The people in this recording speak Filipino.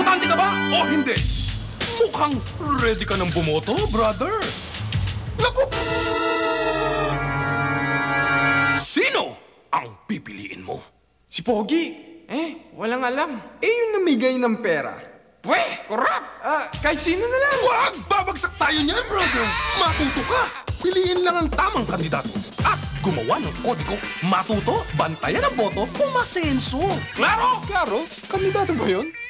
Importante ka ba o hindi? Mukhang ready ka ng bumoto, brother. Naku! Sino ang pipiliin mo? Si Pogi. Walang alam. Yung namigay ng pera. Pwe, korap! Kahit sino na lang. Huwag! Babagsak tayo niyan, brother! Matuto ka! Piliin lang ang tamang kandidato at gumawa ng kodigo. Matuto, bantayan ang boto, pumasenso. Klaro? Klaro, kandidato ba yun?